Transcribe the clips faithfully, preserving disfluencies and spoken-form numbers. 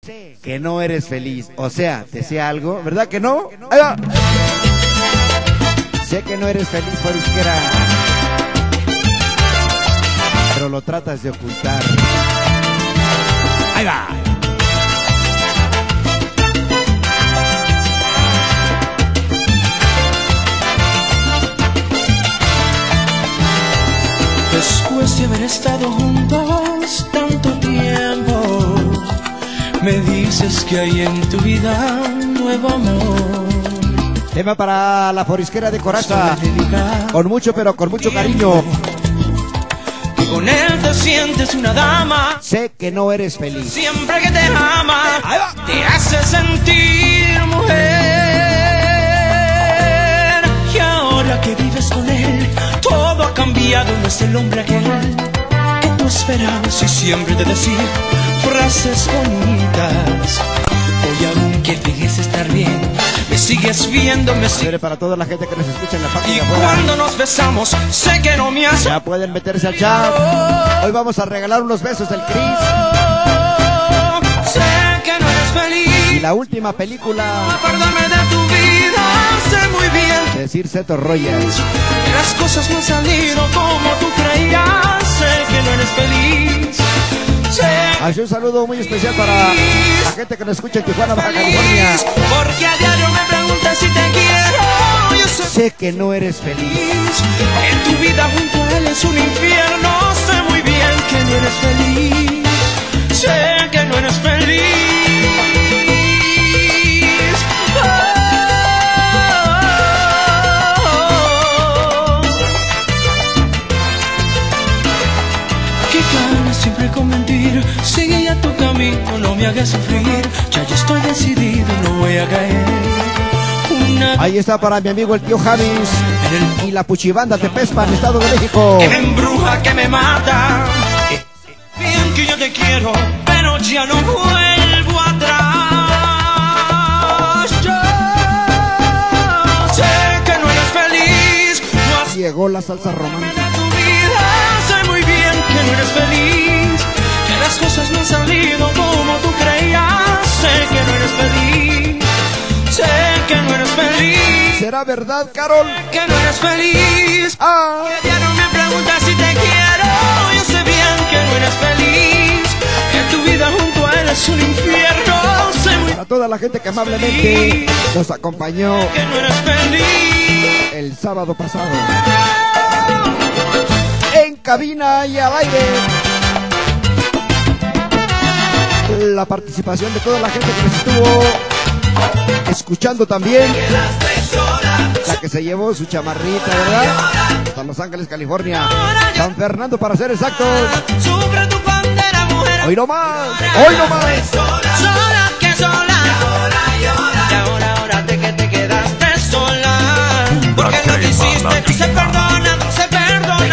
que no eres feliz. O sea, te sé algo, ¿verdad que no? Ahí va. Sé que no eres feliz, Forisquera, pero lo tratas de ocultar. Ahí va. Después de haber estado juntos tanto tiempo, me dices que hay en tu vida un nuevo amor. Tema para la Forisquera de Coraza, con mucho pero con mucho cariño. Que con él te sientes una dama. Sé que no eres feliz. Siempre que te ama, te hace sentir mujer. Y ahora que vives con él, todo ha cambiado. No es el hombre aquel que tú esperabas y siempre te decía frases bonitas. Hoy aunque dejes estar bien, me sigues viendo, me sigues. Para toda la gente que nos escucha en la página. Y cuando nos besamos, sé que no me hace. Ya pueden meterse al chat. Hoy vamos a regalar unos besos del Cris. Sé que no eres feliz. Y la última película. Acuérdame de tu vida, sé muy bien. Decir Seto Royals. Que las cosas no han salido como tú creías. Sé que no eres feliz. Así un saludo muy especial para la gente que nos escucha en Tijuana, Baja California. Porque a diario me preguntas si te quiero. Yo sé, sé que no eres feliz. En tu vida junto a él es un infierno. Sé muy bien que no eres feliz. Sé que no eres feliz. Siempre con mentir, sigue ya tu camino, no me hagas sufrir. Ya yo estoy decidido, no voy a caer. Una... Ahí está para mi amigo el tío Javis y la Puchibanda de Pespan, Estado de México. Que me embruja, que me mata. Bien que yo te quiero, pero ya no vuelvo atrás. Yo sé que no eres feliz. No has... Llegó la salsa romántica. Tu vida, sé muy bien que no eres feliz. Las cosas no han salido como tú creías. Sé que no eres feliz. Sé que no eres feliz. ¿Será verdad, Carol? Que no eres feliz. Ah. Que ya no me preguntas si te quiero. Yo sé bien que no eres feliz. Que tu vida junto a él es un infierno. Sé muy Para toda la gente que amablemente nos acompañó que no eres feliz. El sábado pasado en cabina y al aire. La participación de toda la gente que nos estuvo escuchando también. La que se llevó su chamarrita, ¿verdad? Hasta Los Ángeles, California. San Fernando, para ser exactos. Hoy no más, hoy no más. Sola que sola. Y ahora, ahora te que te quedaste sola. Porque lo que hiciste no se perdona, no se perdona.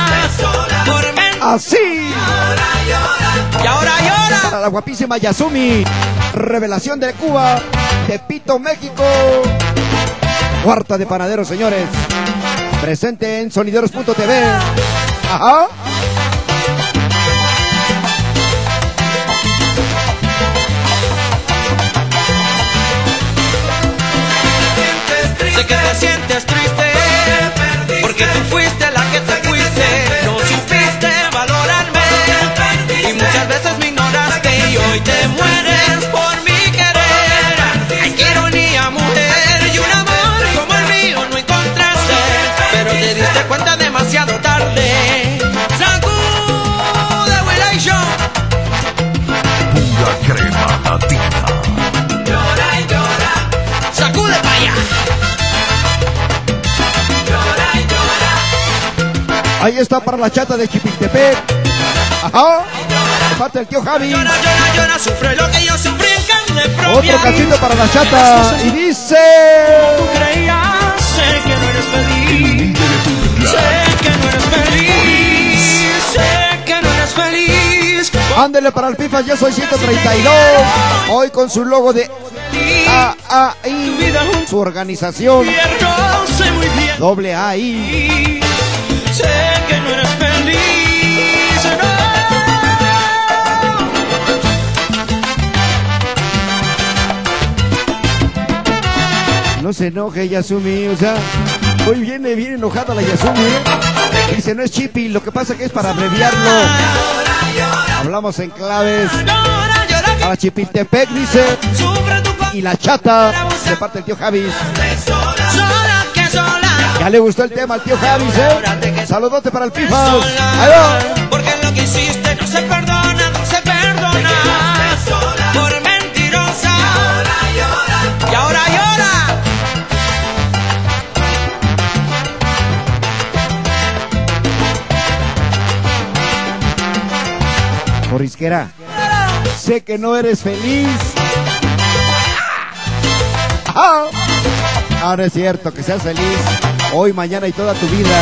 Así. Y ahora llora. Para la guapísima Yasumi, revelación de Cuba, Tepito, México. Cuarta de panadero, señores. Presente en sonideros punto t v. Ajá. Sé que te sientes triste, porque tú fuiste la que te fuiste. No supiste valorarme y muchas veces me ignoraste. Y hoy te mueres por mi querer. Ay, qué ironía, mujer. Y un amor como el mío no encontraste, pero te diste cuenta demasiado tarde. Sacude, Willa y yo. Pura crema latina. Llora y llora. Sacude para allá. Ahí está para la chata de Chipiltepec. Ajá. De parte del tío Javi. Llora, llora, llora, sufre lo que yo sufrí en carne propia. Otro cachito para la chata. Y dice... Tú creías, sé que no eres feliz. Sé que no eres feliz. Sé que no eres feliz. Ándele para el FIFA, yo soy ciento treinta y dos. Hoy con su logo de A A I. Su organización. Sé muy bien. Doble A I. Sé que no eres feliz. No. No se enoje, Yasumi, o sea, hoy viene bien enojada la Yasumi, ¿eh? Dice, no es Chipi, lo que pasa que es para abreviarlo. Hablamos en claves. Para Chipiltepec, dice. Y la chata, de parte del tío Javis. Ya le gustó el tema al tío Javis, ¿eh? Saludote para el Pifas. Ahí va. Porque lo que hiciste no se perdona, no se perdona. Por mentirosa. Y ahora llora. Morisquera, sé que no eres feliz. Ah, ah, no es cierto, que seas feliz hoy, mañana y toda tu vida.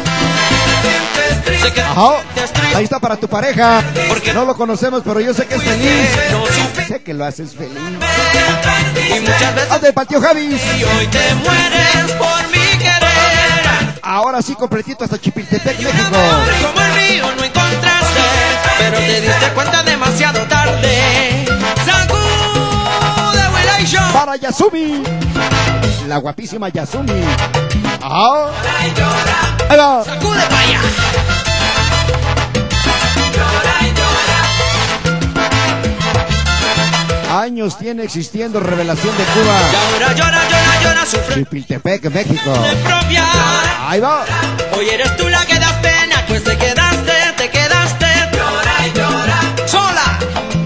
Ajá. Ahí está para tu pareja. Porque no lo conocemos, pero yo sé que es feliz. Sé que lo haces feliz. Y muchas veces ¡Hazte para el tío Javis! y hoy te mueres por mi querer. Ahora sí, completito hasta Chipiltepec, Y un México. amor como el mío no encontraste, pero te diste cuenta demasiado tarde. Sacude, Wilation. Para Yasumi, la guapísima Yasumi. Ah, ahí va. Sacude para allá. Años tiene existiendo Revelación de Y Cuba. ahora llora, llora, llora, sufre Chipiltepec, México. de propia. Ahí va. Hoy eres tú la que das pena, pues te quedaste, te quedaste. Llora y llora. Sola.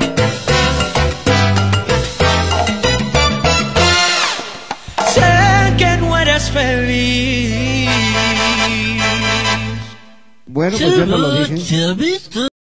Sé que no eres feliz. Bueno, pues yo no lo dije.